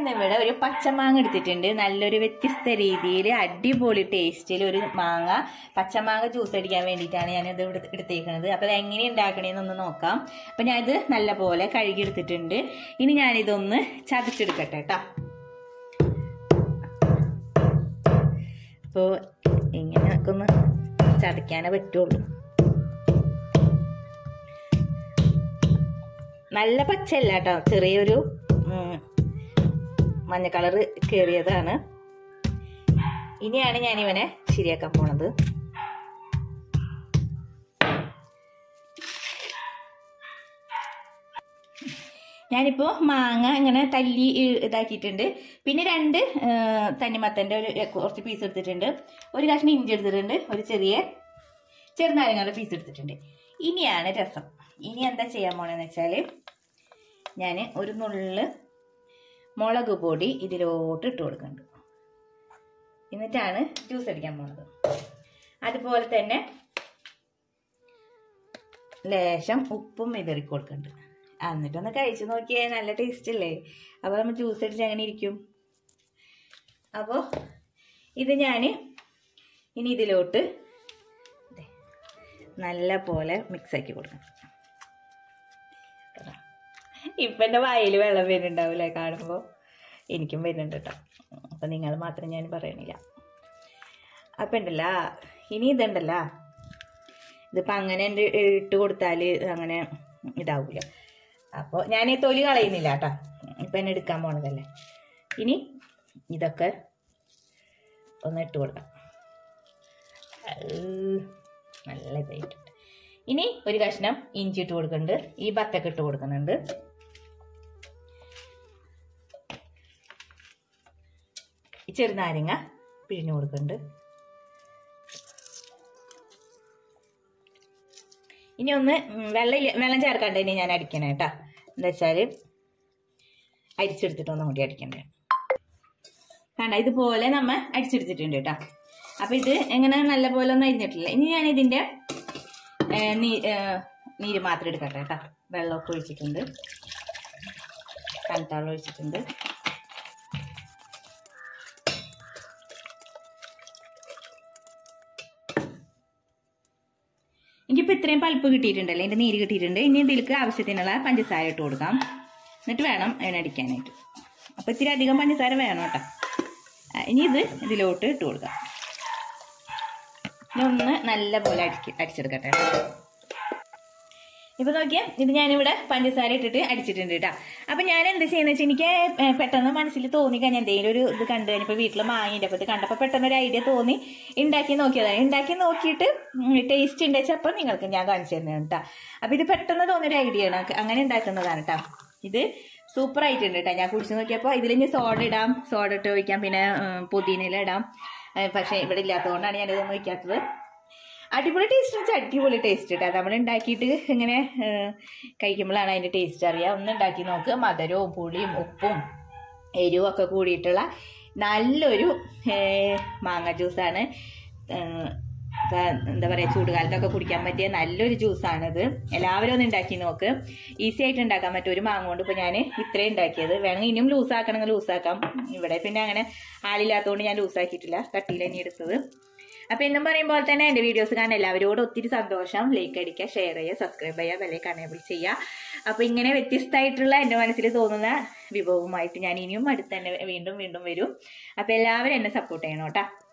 ഞാനിന്നിവിടെ ഒരു പച്ചമാങ്ങ എടുത്തിട്ടുണ്ട്. നല്ലൊരു വ്യത്യസ്ത രീതിയിൽ അടിപൊളി ടേസ്റ്റിൽ ഒരു മാങ്ങ പച്ചമാങ്ങ ജ്യൂസ് അടിക്കാൻ വേണ്ടിയിട്ടാണ് ഞാനിത് എടുത്തേക്കുന്നത്. അപ്പോൾ അത് എങ്ങനെ ഉണ്ടാക്കണേന്നൊന്ന് നോക്കാം. അപ്പോൾ ഞാനിത് നല്ലപോലെ കഴുകി എടുത്തിട്ടുണ്ട്. ഇനി ഞാനിതൊന്ന് ചതച്ചെടുക്കട്ടെ കേട്ടോ. അപ്പോൾ ഇങ്ങനെയൊക്കെ ഒന്ന് ചതയ്ക്കാനേ പറ്റുള്ളൂ. നല്ല പച്ചയല്ല കേട്ടോ, ചെറിയൊരു മഞ്ഞ കളറ് കയറിയതാണ്. ഇനിയാണ് ഞാനിവനെ ശരിയാക്കാൻ പോണത്. ഞാനിപ്പോൾ മാങ്ങ ഇങ്ങനെ തല്ലി ഇതാക്കിയിട്ടുണ്ട്. പിന്നെ 2 തണ്ണിമത്തൻ്റെ കുറച്ച് പീസ് എടുത്തിട്ടുണ്ട്. ഒരു കഷ്ണം ഇഞ്ചി എടുത്തിട്ടുണ്ട്. ഒരു ചെറുനാരങ്ങയുടെ പീസ് എടുത്തിട്ടുണ്ട്. ഇനിയാണ് രസം. ഇനി എന്താ ചെയ്യാൻ പോണെന്ന് വെച്ചാൽ ഞാൻ ഒരു നുള്ള് മുളക് പൊടി ഇതിലോട്ട് ഇട്ട് കൊടുക്കുന്നുണ്ട്. എന്നിട്ടാണ് ജ്യൂസ് അടിക്കാൻ പോണത്. അതുപോലെ തന്നെ ലേശം ഉപ്പും വിതറി കൊടുക്കുന്നുണ്ട്. എന്നിട്ടൊന്ന് കഴിച്ചു നോക്കിയാൽ നല്ല ടേസ്റ്റ് അല്ലേ. അപ്പോൾ നമ്മൾ ജ്യൂസ് അടിച്ച് അങ്ങനെ ഇരിക്കും. അപ്പോൾ ഇത് ഞാൻ ഇനി ഇതിലോട്ട് നല്ല പോലെ മിക്സാക്കി കൊടുക്കണം. ഇപ്പം എൻ്റെ വായിൽ വെള്ളം വരുന്നുണ്ടാവില്ലേ കാണുമ്പോൾ? എനിക്കും വരുന്നുണ്ട് കേട്ടോ. അപ്പം നിങ്ങൾ മാത്രം ഞാൻ പറയണില്ല. അപ്പം ഉണ്ടല്ലോ, ഇനി ഇതുണ്ടല്ലോ, ഇതിപ്പോൾ അങ്ങനെ ഇട്ട് കൊടുത്താൽ അങ്ങനെ ഇതാവില്ല. അപ്പോൾ ഞാൻ തൊലി കളയുന്നില്ല കേട്ടോ. ഇപ്പം എന്നെ എടുക്കാൻ പോണതല്ലേ. ഇനി ഇതൊക്കെ ഒന്ന് ഇട്ട് കൊടുക്കാം. നല്ല ഇതായിട്ടുണ്ട്. ഇനി ഒരു കഷ്ണം ഇഞ്ചി ഇട്ട് കൊടുക്കുന്നുണ്ട്. ഈ ബത്തൊക്കെ ഇട്ട് കൊടുക്കുന്നുണ്ട്. ചെറുനാരങ്ങ പിഴിഞ്ഞു കൊടുക്കുന്നുണ്ട്. ഇനി ഒന്ന് വെള്ളം ചേർക്കാണ്ട് ഇനി ഞാൻ അടിക്കണേ കേട്ടോ. എന്താ വെച്ചാൽ അരിച്ചെടുത്തിട്ട് ഒന്നും കൂടി അടിക്കണ്ടേ. കണ്ട ഇതുപോലെ നമ്മൾ അടിച്ചെടുത്തിട്ടുണ്ട് കേട്ടോ. അപ്പം ഇത് എങ്ങനെ നല്ല പോലെ ഒന്നും അരിഞ്ഞിട്ടില്ല. ഇനി ഞാൻ ഇതിൻ്റെ നീര് മാത്രം എടുക്കട്ടെ കേട്ടോ. വെള്ളമൊക്കെ ഒഴിച്ചിട്ടുണ്ട്, തണുത്തവെള്ളം ഒഴിച്ചിട്ടുണ്ട്. എനിക്കിപ്പോൾ ഇത്രയും പൾപ്പ് കിട്ടിയിട്ടുണ്ടല്ലോ, ഇതിൻ്റെ നീര് കിട്ടിയിട്ടുണ്ട്. ഇനി ഇതിലേക്ക് ആവശ്യത്തിനുള്ള പഞ്ചസാര ഇട്ട് കൊടുക്കാം. എന്നിട്ട് വേണം അതിനടിക്കാനായിട്ട്. അപ്പോൾ ഇത്തിരി അധികം പഞ്ചസാര വേണം കേട്ടോ. ഇനി ഇതിലോട്ട് ഇട്ട് കൊടുക്കാം. ഇനി ഒന്ന് നല്ല പോലെ അടിച്ചെടുക്കട്ടെ. ഇപ്പോൾ നോക്കിയാൽ ഇത് ഞാനിവിടെ പഞ്ചസാര ഇട്ടിട്ട് അടിച്ചിട്ടുണ്ട് കേട്ടോ. അപ്പം ഞാൻ എന്താ ചെയ്യുന്നത് വെച്ചാൽ എനിക്ക് പെട്ടെന്ന് മനസ്സിൽ തോന്നിക്കഴിഞ്ഞാൽ എന്തെങ്കിലും ഒരു ഇത് കണ്ടു കഴിഞ്ഞപ്പോൾ വീട്ടിൽ മാങ്ങിൻ്റെ അപ്പോൾ ഇത് കണ്ടപ്പോൾ പെട്ടെന്നൊരു ഐഡിയ തോന്നി ഉണ്ടാക്കി നോക്കിയതാണ്. ഉണ്ടാക്കി നോക്കിയിട്ട് ടേസ്റ്റ് ഉണ്ട് വെച്ചപ്പോൾ നിങ്ങൾക്ക് ഞാൻ കാണിച്ചു തരുന്നതാണ് കേട്ടോ. അപ്പോൾ ഇത് പെട്ടെന്ന് തോന്നിയൊരു ഐഡിയ ആണ്, അങ്ങനെ ഉണ്ടാക്കുന്നതാണ് കേട്ടോ. ഇത് സൂപ്പർ ആയിട്ടുണ്ട് കേട്ടോ. ഞാൻ കുടിച്ച് നോക്കിയപ്പോൾ ഇതിൽ ഇനി സോഡ ഇടാം, സോഡ ഇട്ട് ഒഴിക്കാം, പിന്നെ പുതിനയില ഇടാം. പക്ഷേ ഇവിടെ ഇല്ലാത്തതുകൊണ്ടാണ് ഞാനിതൊന്നും ഒഴിക്കാത്തത്. അടിപൊളി ടേസ്റ്റ് വെച്ചാൽ അടിപൊളി ടേസ്റ്റ് കേട്ടോ. നമ്മൾ ഉണ്ടാക്കിയിട്ട് ഇങ്ങനെ കഴിക്കുമ്പോഴാണ് അതിൻ്റെ ടേസ്റ്റ് അറിയുക. ഒന്ന് ഉണ്ടാക്കി നോക്കുക. മധുരവും പുളിയും ഉപ്പും എരിവും ഒക്കെ കൂടിയിട്ടുള്ള നല്ലൊരു മാങ്ങ ജ്യൂസാണ്. എന്താ പറയുക, ചൂടുകാലത്തൊക്കെ കുടിക്കാൻ പറ്റിയ നല്ലൊരു ജ്യൂസാണിത്. എല്ലാവരും ഒന്ന് ഉണ്ടാക്കി നോക്ക്. ഈസി ആയിട്ട് ഉണ്ടാക്കാൻ പറ്റും. ഒരു മാങ്ങ കൊണ്ട് ഇപ്പോൾ ഞാൻ ഇത്രയും ഉണ്ടാക്കിയത്. വേണമെങ്കിൽ ഇനിയും ലൂസാക്കണമെങ്കിൽ ലൂസാക്കാം. ഇവിടെ പിന്നെ അങ്ങനെ ആളില്ലാത്തതുകൊണ്ട് ഞാൻ ലൂസാക്കിയിട്ടില്ല, കട്ടിയിൽ തന്നെ എടുത്തത്. അപ്പോൾ എന്നും പറയുമ്പോൾ തന്നെ എൻ്റെ വീഡിയോസ് കാണാൻ എല്ലാവരോടും ഒത്തിരി സന്തോഷം. ലൈക്ക് അടിക്കുക, ഷെയർ ചെയ്യുക, സബ്സ്ക്രൈബ് ചെയ്യുക, ബെല്ലൈക്കൺ എനേബിൾ ചെയ്യുക. അപ്പോൾ ഇങ്ങനെ വ്യത്യസ്തമായിട്ടുള്ള എൻ്റെ മനസ്സിൽ തോന്നുന്ന വിഭവവുമായിട്ട് ഞാൻ ഇനിയും അടുത്ത് തന്നെ വീണ്ടും വരും. അപ്പോൾ എല്ലാവരും എന്നെ സപ്പോർട്ട് ചെയ്യണം കേട്ടോ.